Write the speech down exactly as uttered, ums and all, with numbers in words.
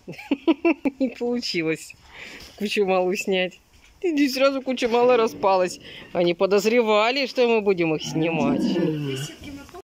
Не получилось кучу малу снять. И сразу куча мала распалась. Они подозревали, что мы будем их снимать.